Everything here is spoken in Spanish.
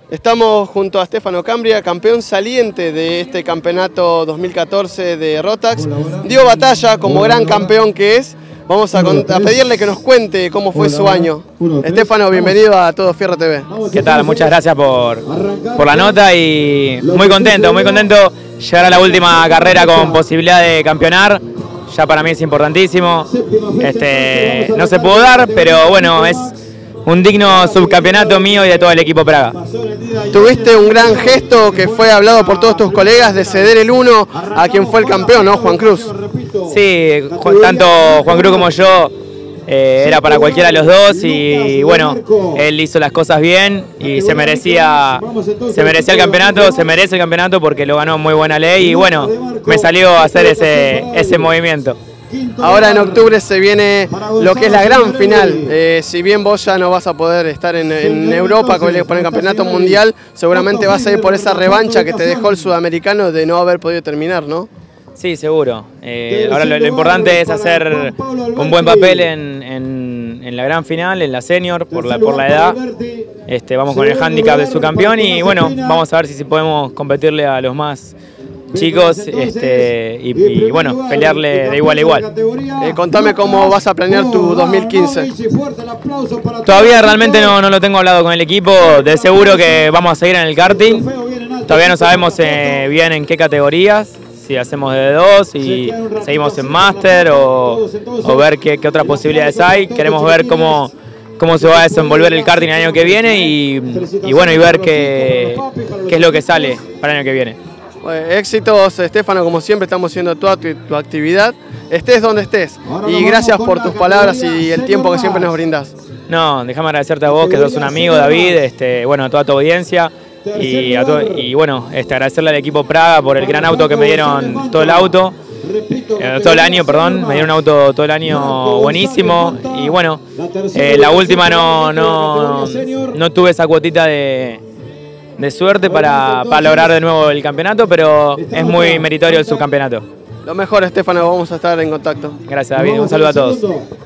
Estamos junto a Stefano Cambria, campeón saliente de este campeonato 2014 de Rotax. Dio batalla como gran campeón que es. Vamos a pedirle que nos cuente cómo fue su año. Stefano, bienvenido a Todo Fierro TV. ¿Qué tal? Muchas gracias por la nota y muy contento llegar a la última carrera con posibilidad de campeonar. Ya para mí es importantísimo. No se pudo dar, pero bueno, es un digno subcampeonato mío y de todo el equipo Praga. Tuviste un gran gesto que fue hablado por todos tus colegas de ceder el 1 a quien fue el campeón, ¿no? Juan Cruz. Sí, tanto Juan Cruz como yo era para cualquiera de los dos y bueno, él hizo las cosas bien y se merecía el campeonato, se merece el campeonato porque lo ganó muy buena ley y bueno, me salió a hacer ese movimiento. Ahora en octubre se viene lo que es la gran final. Si bien vos ya no vas a poder estar en Europa con el campeonato mundial, seguramente vas a ir por esa revancha que te dejó el sudamericano de no haber podido terminar, ¿no? Sí, seguro. Ahora lo importante es hacer un buen papel en la gran final, en la senior, por la edad. Vamos con el hándicap de subcampeón y bueno, vamos a ver si podemos competirle a los más chicos y bueno, pelearle de igual a igual. Contame cómo vas a planear tu 2015. Todavía realmente no lo tengo hablado con el equipo, de seguro que vamos a seguir en el karting. Todavía no sabemos bien en qué categorías, si hacemos de 2 y seguimos en máster o ver qué otras posibilidades hay. Queremos ver cómo se va a desenvolver el karting el año que viene y bueno, y ver qué es lo que sale para el año que viene. Éxitos, Stefano, como siempre estamos haciendo toda tu actividad, estés donde estés, y gracias por tus palabras y el tiempo que siempre nos brindas. No, déjame agradecerte a vos, que sos un amigo, David, bueno, a toda tu audiencia, y bueno, agradecerle al equipo Praga por el gran auto que me dieron todo el año, perdón, me dieron un auto todo el año buenísimo, y bueno, la última no tuve esa cuotita de suerte para lograr de nuevo el campeonato, pero es muy meritorio el subcampeonato. Lo mejor, Stefano, vamos a estar en contacto. Gracias, David, un saludo a todos.